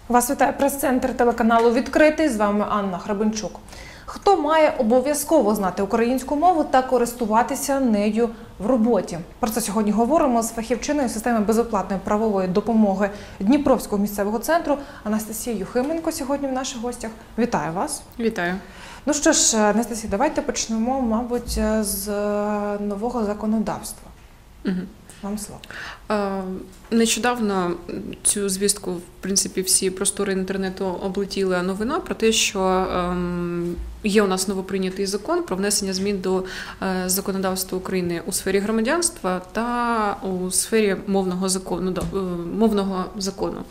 Вас вітає прес-центр телеканалу «Відкритий». З вами Анна Храбинчук. Хто має обов'язково знати українську мову та користуватися нею в роботі? Про це сьогодні говоримо з фахівчиною системи безоплатної правової допомоги Дніпровського місцевого центру Анастасією Юхименко сьогодні в наших гостях. Вітаю вас. Вітаю. Ну що ж, Анастасія, давайте почнемо, мабуть, з нового законодавства. Угу. Вам слово. Нещодавно цю звістку, в принципі, всі простори інтернету облетіла новина про те, що є у нас новоприйнятий закон про внесення змін до законодавства України у сфері громадянства та у сфері мовного закону,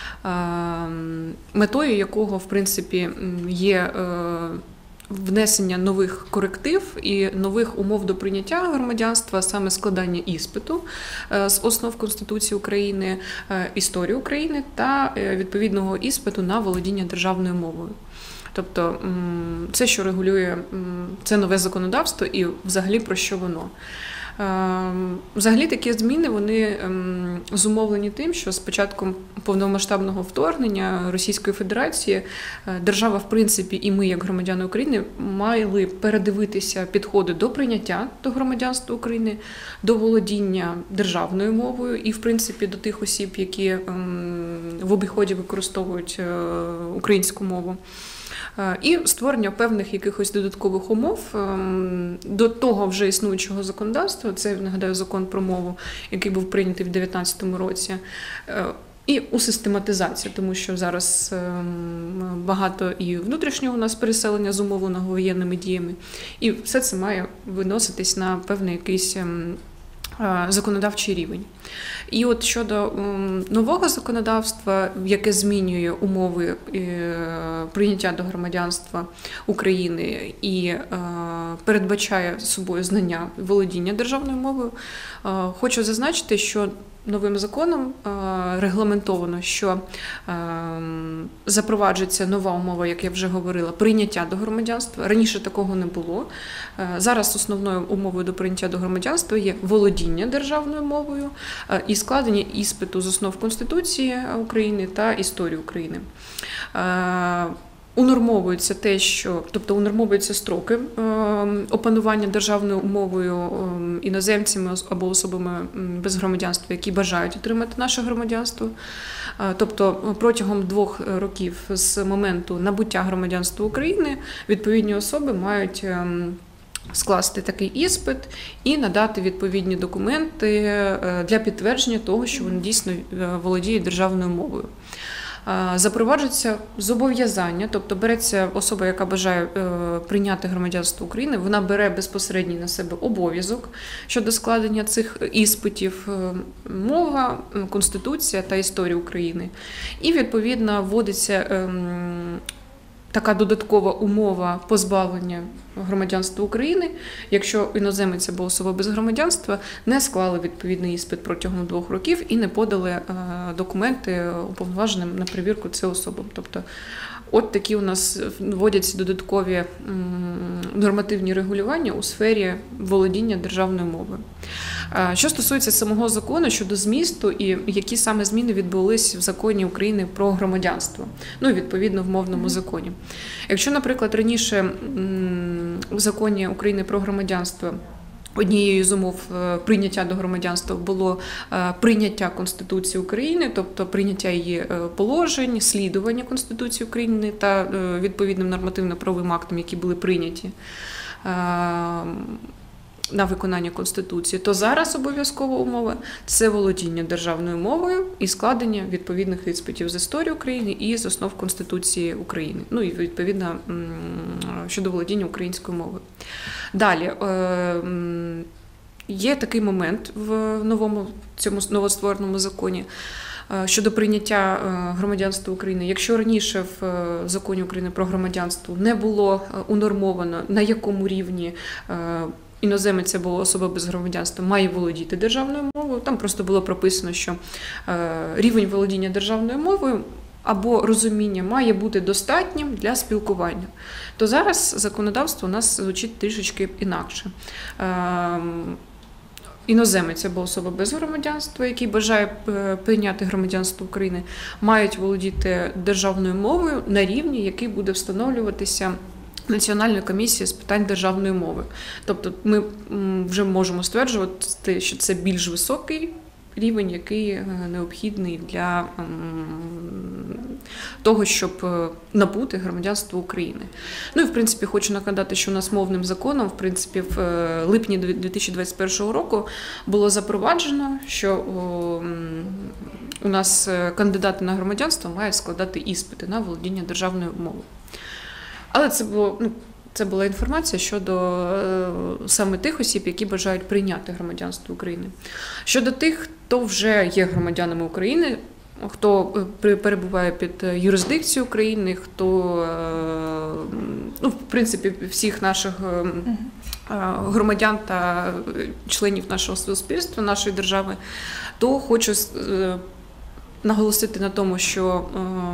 метою якого, в принципі, є внесення нових коректив і нових умов до прийняття громадянства, саме складання іспиту з основ Конституції України, історії України та відповідного іспиту на володіння державною мовою. Тобто це, що регулює це нове законодавство і взагалі про що воно. Взагалі такі зміни, вони зумовлені тим, що з початком повномасштабного вторгнення Російської Федерації держава, в принципі, і ми, як громадяни України, мали передивитися підходи до прийняття до громадянства України, до володіння державною мовою і, в принципі, до тих осіб, які в обіході використовують українську мову. І створення певних якихось додаткових умов до того вже існуючого законодавства, це, нагадаю, закон про мову, який був прийнятий в 2019 році, і у систематизацію, тому що зараз багато і внутрішнього у нас переселення зумовленого воєнними діями, і все це має виноситись на певний якийсь законодавчий рівень. І от щодо нового законодавства, яке змінює умови прийняття до громадянства України і передбачає собою знання володіння державною мовою, хочу зазначити, що новим законом регламентовано, що запроваджується нова умова, як я вже говорила, прийняття до громадянства. Раніше такого не було. Зараз основною умовою до прийняття до громадянства є володіння державною мовою і складення іспиту з основ Конституції України та історії України. Унормовується те, тобто унормовуються строки опанування державною мовою іноземцями або особами без громадянства, які бажають отримати наше громадянство. Тобто протягом 2 років з моменту набуття громадянства України відповідні особи мають скласти такий іспит і надати відповідні документи для підтвердження того, що вони дійсно володіють державною мовою. Запроваджується зобов'язання, тобто береться особа, яка бажає прийняти громадянство України, вона бере безпосередній на себе обов'язок щодо складення цих іспитів, мова, Конституція та історія України. І, відповідно, вводиться така додаткова умова позбавлення громадянства України, якщо іноземець або особа без громадянства не склали відповідний іспит протягом 2 років і не подали документи уповноваженим на перевірку це особам. Тобто от такі у нас вводяться додаткові нормативні регулювання у сфері володіння державною мовою. Що стосується самого закону щодо змісту і які саме зміни відбулись в законі України про громадянство, ну і відповідно в мовному законі. Якщо, наприклад, раніше в законі України про громадянство однією з умов прийняття до громадянства було прийняття Конституції України, тобто прийняття її положень, слідування Конституції України та відповідним нормативно-правовим актам, які були прийняті на виконання Конституції, то зараз обов'язкова умова – це володіння державною мовою і складення відповідних іспитів з історії України і з основ Конституції України. Ну і відповідно щодо володіння українською мовою. Далі, є такий момент в цьому новоствореному законі щодо прийняття громадянства України. Якщо раніше в законі України про громадянство не було унормовано, на якому рівні іноземець або особа без громадянства має володіти державною мовою, там просто було прописано, що рівень володіння державною мовою або розуміння має бути достатнім для спілкування, то зараз законодавство у нас звучить трішечки інакше. іноземець або особа без громадянства, який бажає прийняти громадянство України, мають володіти державною мовою на рівні, який буде встановлюватися Національною комісією з питань державної мови. Тобто ми вже можемо стверджувати, що це більш високий рівень, який необхідний для того, щоб набути громадянство України. Ну і, в принципі, хочу нагадати, що у нас мовним законом, в принципі, в липні 2021 року було запроваджено, що у нас кандидати на громадянство мають складати іспити на володіння державною мовою. Але це була інформація щодо саме тих осіб, які бажають прийняти громадянство України. Щодо тих, хто вже є громадянами України, хто перебуває під юрисдикцією України, хто, в принципі, всіх наших громадян та членів нашого суспільства, нашої держави, то хочу наголосити на тому, що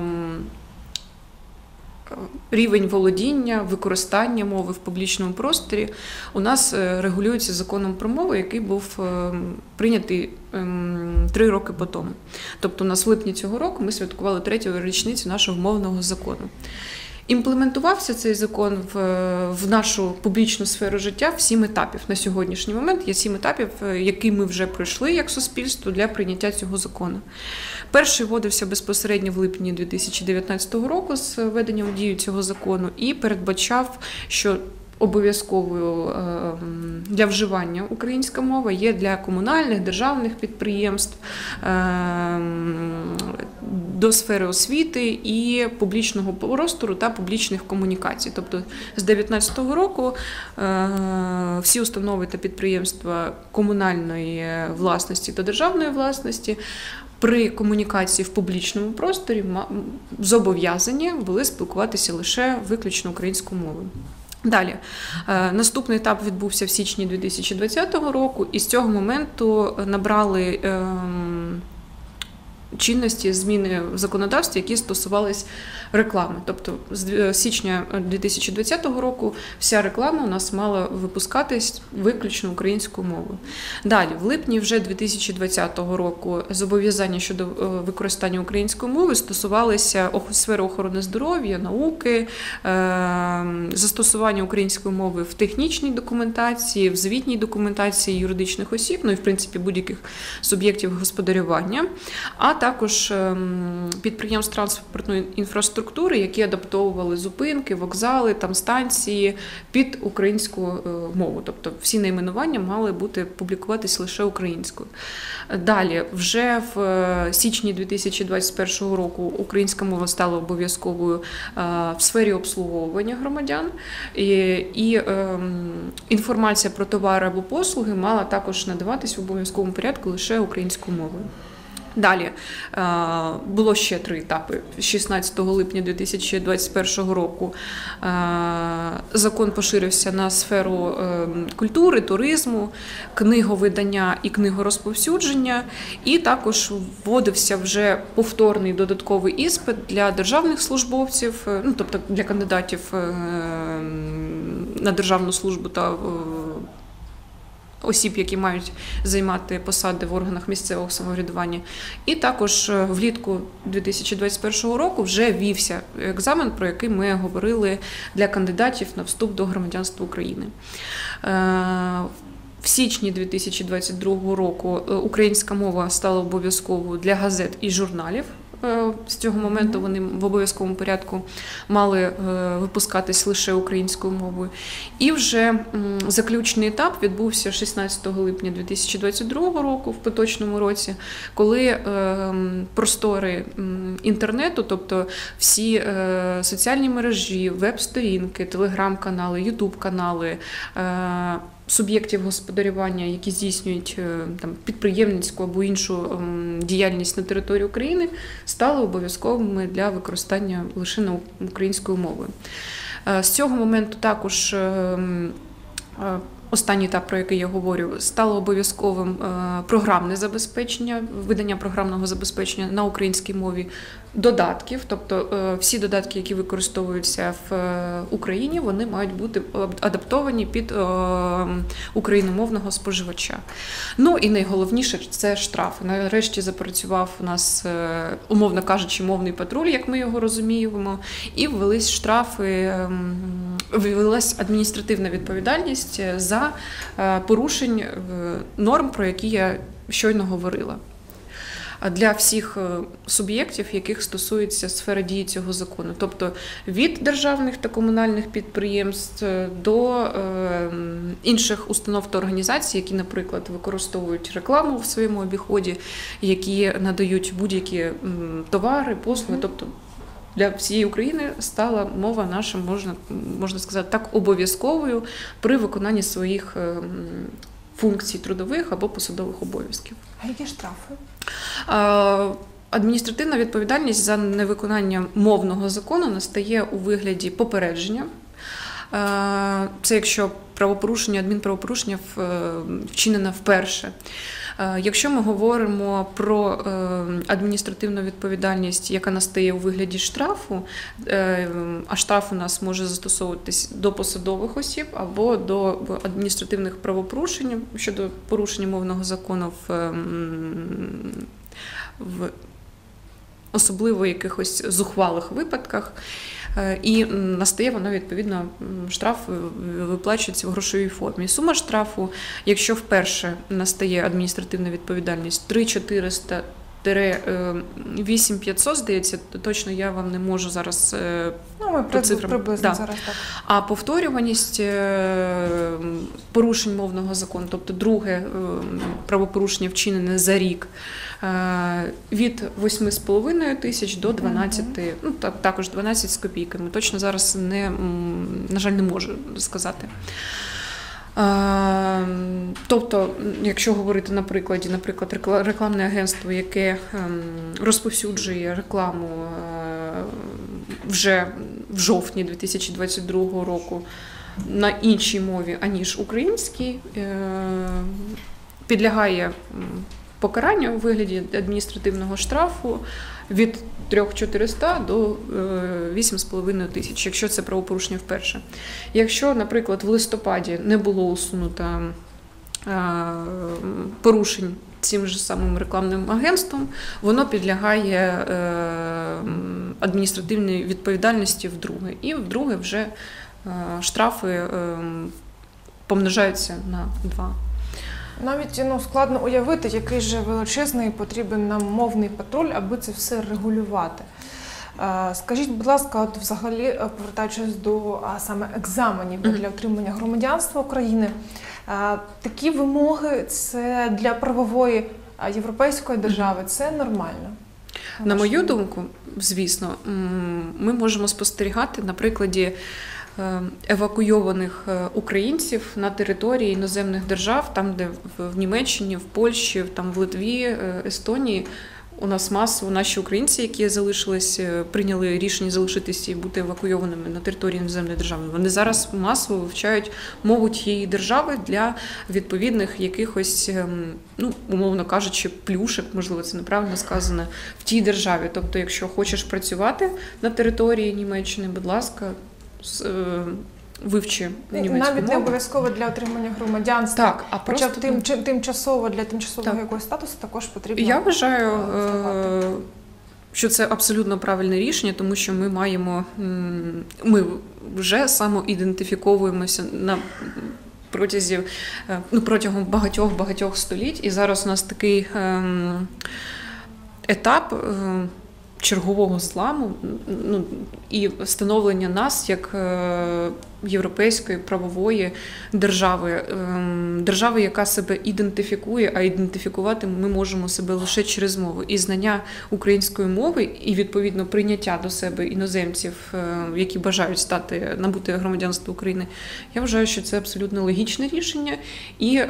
рівень володіння, використання мови в публічному просторі у нас регулюється законом про мову, який був прийнятий 3 роки по тому. Тобто у нас в липні цього року ми святкували 3-ю річницю нашого мовного закону. Імплементувався цей закон в нашу публічну сферу життя в 7 етапів. На сьогоднішній момент є 7 етапів, які ми вже пройшли як суспільство для прийняття цього закону. Перший вводився безпосередньо в липні 2019 року з введенням в дію цього закону і передбачав, що обов'язковою для вживання українська мова є для комунальних, державних підприємств, до сфери освіти і публічного простору та публічних комунікацій. Тобто з 2019 року всі установи та підприємства комунальної власності та державної власності при комунікації в публічному просторі зобов'язані були спілкуватися лише виключно українською мовою. Далі, наступний етап відбувся в січні 2020 року, і з цього моменту набрали чинності зміни в законодавстві, які стосувались реклами. Тобто з січня 2020 року вся реклама у нас мала випускатись виключно українською мовою. Далі, в липні вже 2020 року зобов'язання щодо використання української мови стосувалися сфери охорони здоров'я, науки, застосування української мови в технічній документації, в звітній документації юридичних осіб, ну і в принципі будь-яких суб'єктів господарювання, а також підприємств транспортної інфраструктури, які адаптовували зупинки, вокзали, там станції під українську мову. Тобто всі найменування мали бути публікуватись лише українською. Далі, вже в січні 2021 року українська мова стала обов'язковою в сфері обслуговування громадян, і інформація про товари або послуги мала також надаватись в обов'язковому порядку лише українською мовою. Далі було ще 3 етапи. 16 липня 2021 року закон поширився на сферу культури, туризму, книговидання і книгорозповсюдження, і також вводився вже повторний додатковий іспит для державних службовців, тобто для кандидатів на державну службу та осіб, які мають займати посади в органах місцевого самоврядування. І також влітку 2021 року вже ввівся екзамен, про який ми говорили для кандидатів на вступ до громадянства України. В січні 2022 року українська мова стала обов'язковою для газет і журналів. З цього моменту вони в обов'язковому порядку мали випускатись лише українською мовою. І вже заключний етап відбувся 16 липня 2022 року, в поточному році, коли простори інтернету, тобто всі соціальні мережі, веб-сторінки, телеграм-канали, ютуб-канали, суб'єктів господарювання, які здійснюють підприємницьку або іншу діяльність на території України, стали обов'язковими для використання лише українською мовою. З цього моменту також останній етап, про який я говорю, стало обов'язковим програмне забезпечення, видання програмного забезпечення на українській мові додатків, тобто всі додатки, які використовуються в Україні, вони мають бути адаптовані під україномовного споживача. Ну і найголовніше – це штрафи. Нарешті запрацював у нас, умовно кажучи, мовний патруль, як ми його розуміємо, і ввелись штрафи, ввелась адміністративна відповідальність за порушень норм, про які я щойно говорила. Для всіх суб'єктів, яких стосується сфера дії цього закону. Тобто від державних та комунальних підприємств до інших установ та організацій, які, наприклад, використовують рекламу в своєму обіході, які надають будь-які товари, послуги. Тобто для всієї України стала мова наша, можна сказати так, обов'язковою при виконанні своїх функцій трудових або посадових обов'язків. А які штрафи? Адміністративна відповідальність за невиконання мовного закону настає у вигляді попередження. Це якщо адмінправопорушення вчинено вперше. Якщо ми говоримо про адміністративну відповідальність, яка настає у вигляді штрафу, а штраф у нас може застосовуватись до посадових осіб або до адміністративних правопорушень щодо порушення мовного закону в особливо якихось зухвалих випадках, і настає воно, відповідно, штраф виплачується в грошовій формі. Сума штрафу, якщо вперше настає адміністративна відповідальність, 3400 8500, здається, точно я вам не можу зараз по цифрам. Приблизно зараз так. А повторюваність порушень мовного закону, тобто друге правопорушення вчинене за рік, від 8,5 тисяч до 12, ну також 12 з копійками. Точно зараз на жаль, не можу сказати. Тобто, якщо говорити на прикладі, наприклад, рекламне агентство, яке розповсюджує рекламу вже в жовтні 2022 року на іншій мові, аніж українській, підлягає покаранню у вигляді адміністративного штрафу від 3400 до 8,5 тисяч, якщо це правопорушення вперше. Якщо, наприклад, в листопаді не було усунуто порушень цим же самим рекламним агентством, воно підлягає адміністративній відповідальності вдруге. І вдруге вже штрафи помножаються на 2. Навіть складно уявити, який же величезний потрібен нам мовний патруль, аби це все регулювати. Скажіть, будь ласка, от взагалі, повертаючись до саме екзаменів для отримання громадянства України, такі вимоги – це для правової європейської держави, це нормально? На мою думку, звісно, ми можемо спостерігати на прикладі евакуйованих українців на території іноземних держав, там, де в Німеччині, в Польщі, там, в Литві, Естонії, у нас масово наші українці, які залишились, прийняли рішення залишитися і бути евакуйованими на території іноземної держави. Вони зараз масово вивчають мову тієї держави для відповідних якихось, умовно кажучи, плюшок, можливо, це неправильно сказано, в тій державі. Тобто, якщо хочеш працювати на території Німеччини, будь ласка, вивчи німецьку мову. Навіть не обов'язково для отримання громадянства. Так, а хоча просто тимчасово для тимчасового якогось статусу також потрібно. Я вважаю, що це абсолютно правильне рішення, тому що ми вже самоідентифіковуємося протягом багатьох століть, і зараз у нас такий етап чергового зламу і встановлення нас як європейської правової держави, держави, яка себе ідентифікує, а ідентифікувати ми можемо себе лише через мову. І знання української мови, і відповідно прийняття до себе іноземців, які бажають набути громадянство України, я вважаю, що це абсолютно логічне рішення і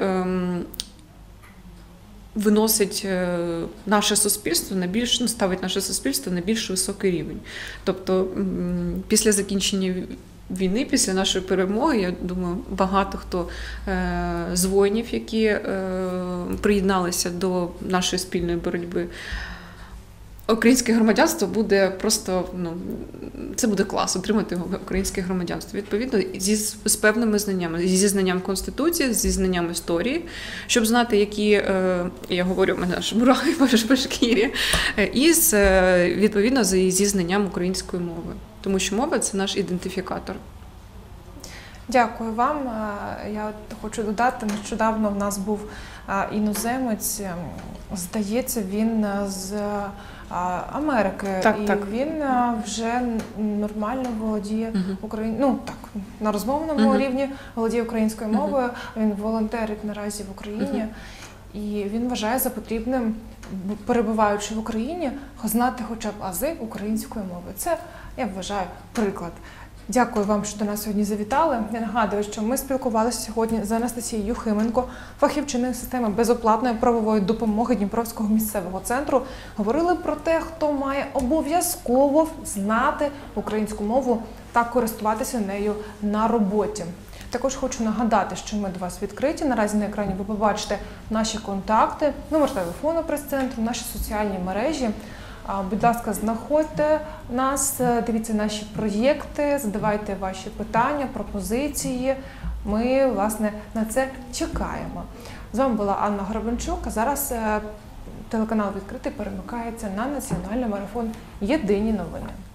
виносить наше суспільство ставить наше суспільство на більш високий рівень. Тобто після закінчення війни, після нашої перемоги, я думаю, багато хто з воїнів, які приєдналися до нашої спільної боротьби, українське громадянство буде просто, це буде клас, отримати українське громадянство. Відповідно, з певними знаннями, зі знанням Конституції, зі знанням історії, щоб знати, які, я говорю, в мене аж мурахи по шкірі, і відповідно зі знанням української мови. Тому що мова – це наш ідентифікатор. Дякую вам. Я хочу додати, нещодавно в нас був іноземець, здається, він з Америки, Так. Він вже нормально володіє українською, на розмовному рівні володіє українською мовою, він волонтерить наразі в Україні, і він вважає за потрібним, перебуваючи в Україні, знати хоча б ази української мови. Це, я вважаю, приклад. Дякую вам, що до нас сьогодні завітали. Я нагадую, що ми спілкувалися сьогодні з Анастасією Юхименко, фахівчиною системи безоплатної правової допомоги Дніпровського місцевого центру. Говорили про те, хто має обов'язково знати українську мову та користуватися нею на роботі. Також хочу нагадати, що ми до вас відкриті. Наразі на екрані ви побачите наші контакти, номер телефону прес-центру, наші соціальні мережі. Будь ласка, знаходьте нас, дивіться наші проєкти, задавайте ваші питання, пропозиції. Ми, власне, на це чекаємо. З вами була Анна Гребенчук, а зараз телеканал «Відкритий» перемикається на національний марафон «Єдині новини».